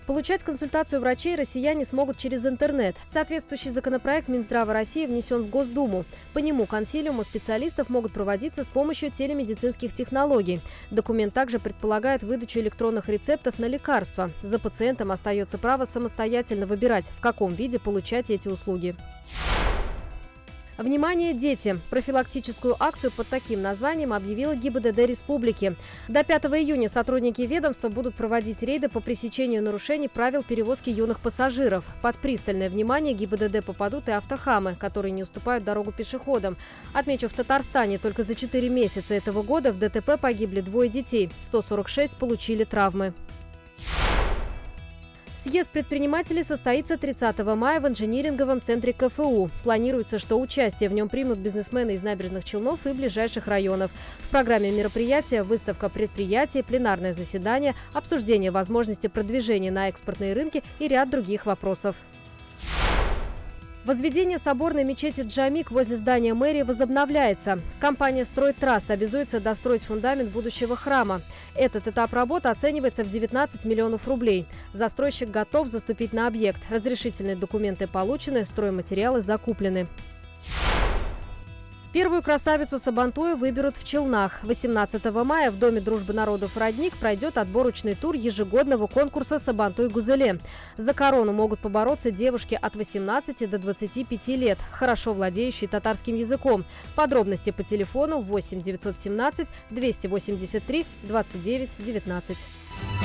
Получать консультацию врачей россияне смогут через интернет. Соответствующий законопроект Минздрава России внесен в Госдуму. По нему консилиумы специалистов могут проводиться с помощью телемедицинских технологий. Документ также предполагает выдачу электронных рецептов на лекарства. За пациентом остается право самостоятельно выбирать, в каком виде получать эти услуги. Внимание, дети! Профилактическую акцию под таким названием объявила ГИБДД республики. До 5 июня сотрудники ведомства будут проводить рейды по пресечению нарушений правил перевозки юных пассажиров. Под пристальное внимание ГИБДД попадут и автохамы, которые не уступают дорогу пешеходам. Отмечу, в Татарстане только за 4 месяца этого года в ДТП погибли 2 детей, 146 получили травмы. Съезд предпринимателей состоится 30 мая в инжиниринговом центре КФУ. Планируется, что участие в нем примут бизнесмены из Набережных Челнов и ближайших районов. В программе мероприятия выставка предприятий, пленарное заседание, обсуждение возможности продвижения на экспортные рынки и ряд других вопросов. Возведение соборной мечети Джамик возле здания мэрии возобновляется. Компания «Стройтраст» обязуется достроить фундамент будущего храма. Этот этап работы оценивается в 19 миллионов рублей. Застройщик готов заступить на объект. Разрешительные документы получены, стройматериалы закуплены. Первую красавицу Сабантуя выберут в Челнах. 18 мая в Доме дружбы народов «Родник» пройдет отборочный тур ежегодного конкурса «Сабантуй-Гузеле». За корону могут побороться девушки от 18 до 25 лет, хорошо владеющие татарским языком. Подробности по телефону 8 917 283 29 19.